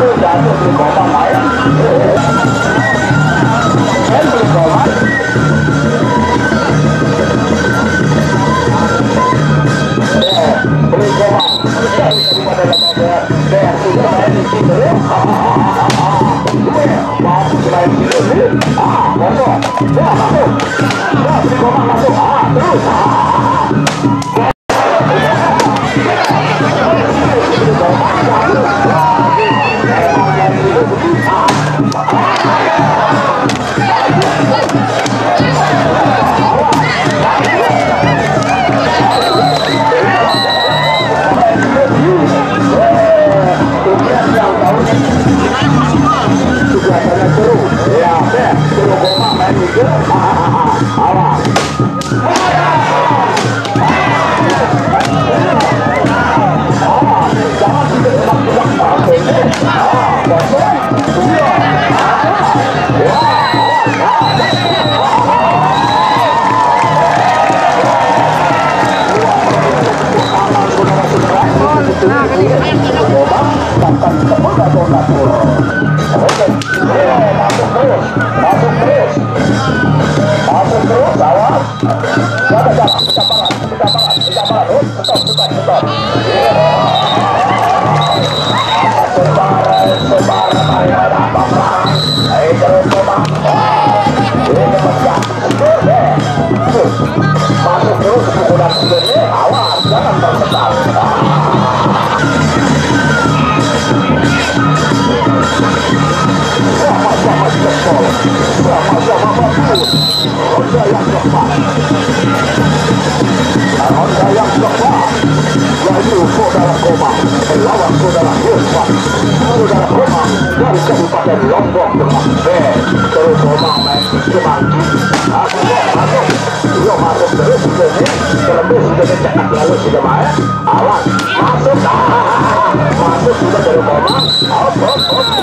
jatuh di komang main. Beli komang. Beli komang. Daripada lembaga saya sudah main di sini. Masuk selain itu nih. Masuk. Ya masuk. Ya beli komang masuk. Terus. Masuk sudah dari komang.